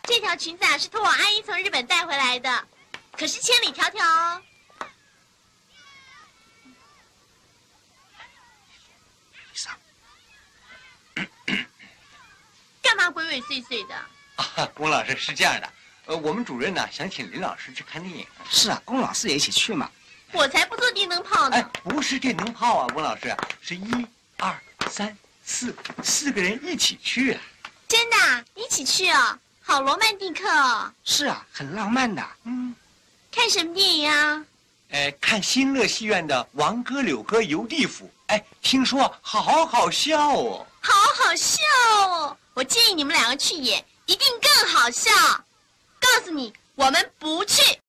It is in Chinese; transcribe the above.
这条裙子啊是托我阿姨从日本带回来的，可是千里迢迢哦。干嘛鬼鬼祟祟的？ 啊，龚老师是这样的，我们主任呢想请林老师去看电影。 是啊，龚老师也一起去嘛。 我才不做电灯泡呢。 哎，不是电灯泡啊，龚老师，是1、2、3、4个人一起去啊。 真的啊？一起去哦，好罗曼蒂克哦。 是啊，很浪漫的。 看什么电影啊？ 看新乐戏院的《王哥柳哥游地府》。哎，听说好好笑哦。 好好笑哦！我建议你们2个去演，一定更好笑。告诉你，我们不去。